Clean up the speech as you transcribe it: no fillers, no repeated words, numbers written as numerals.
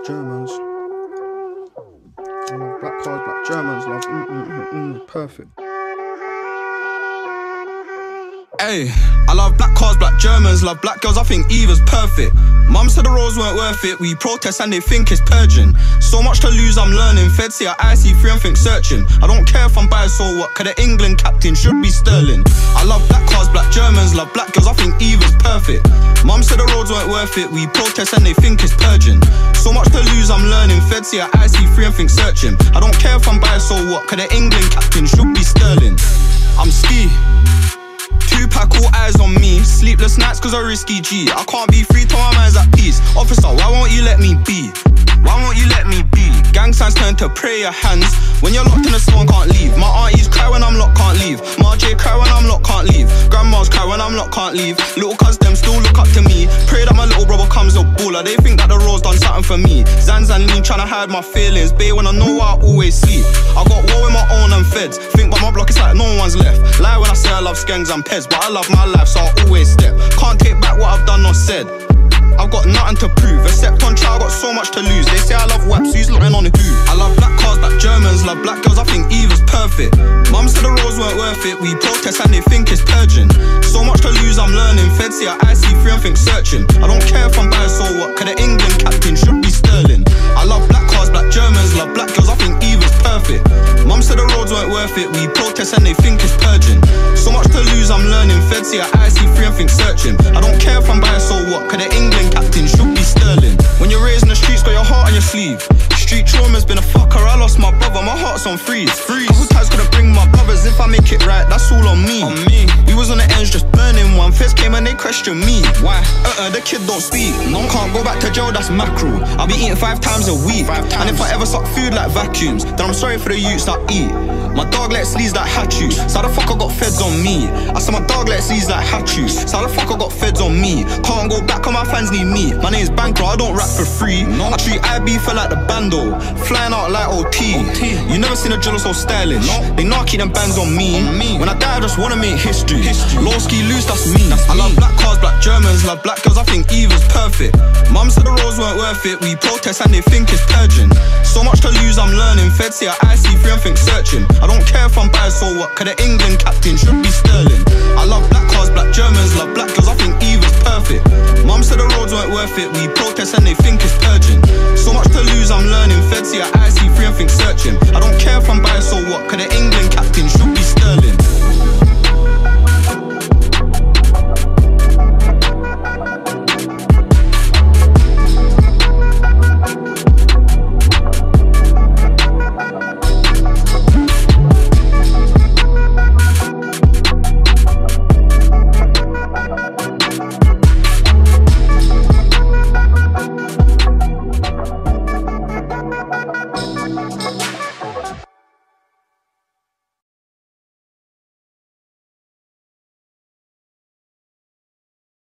black Germans. I love black cars, black Germans, love, perfect. Hey, I love black cars, black Germans, love black girls, I think Eva's perfect. Mum said the roads weren't worth it, we protest and they think it's purging. So much to lose, I'm learning, Feds say I see free and think searching. I don't care if I'm biased or what, cause the England captain should be Sterling. I love black cars, black Germans, love black girls, I think Eva's perfect. Mum said the roads weren't worth it, we protest and they think it's purging. So much to lose, I'm learning, Feds say I see free and think searching. I don't care if I'm biased or what, cause the England captain should be Sterling. I'm ski. Two-pack, all eyes on me. Sleepless nights cause I risky G. I can't be free till my mind's at peace. Officer, why won't you let me be? Why won't you let me be? Gang signs turn to prayer hands. When you're locked in a cell and can't leave. My aunties cry when I'm locked, can't leave. My J cry when I'm locked, can't leave. Grandmas cry when I'm locked, can't leave. Little cuz them still look up to me. Pray that my little brother comes a baller. They think that the road's done something for me. Zans and lean trying to hide my feelings. Bae when I know I always sleep. I got war with my own and feds. Think about my block, it's like no one's left. Lie when I say I love skanks and pets, but I love my life, so I always step. Can't take back what I've done or said. I've got nothing to prove, except on trial, I got so much to lose. They say I love waps, who's looking on who? I love black cars, black Germans, love black girls, I think Eva's perfect. Mum said the roads weren't worth it, we protest and they think it's purging. So much to lose, I'm learning, Feds say I see free and think searching. I don't care if I'm biased or what, cause the England captain should be Sterling. I love black cars, black Germans, love black girls, I think Eva's perfect. Mum said the roads weren't worth it, we protest and they think it's purging. So much to lose, I'm learning, Feds say I see free and think searching. I don't care if I'm biased or what, cause the England captain should be Sterling. When you're raised in the streets, got your heart on your sleeve. Street trauma's been a fucker, I lost my brother, my heart's on freeze. Couple times could've bring my brothers, if I make it right, that's all on me. We was on the ends just burning one, Feds came and they questioned me. Why? The kid don't speak. No, can't go back to jail, that's mackerel. I'll be eating 5 times a week. And if I ever suck food like vacuums, then I'm sorry for the youths that eat. My dog lets sleaze like hatchus, so how the fuck I got feds on me? I said my dog lets sleaze like hatchus, so how the fuck I got feds on me? Can't go back on my fans need me. My name's Banker, I don't rap for free. I treat IB fell like the bando, flying out like OT. You never seen a jeweler so stylish. They know I keep them bands on me. When I die I just wanna make history. Low ski loose, that's me. I love black cars, black Germans, love black girls, I think Eva's perfect. Mum said the roads weren't worth it, we protest and they think it's purging. So much to lose, I'm learning, Feds say I see free and think searching. I don't care if I'm biased or what, cause the England captain should be Sterling. I love black cars, black Germans, love black girls, I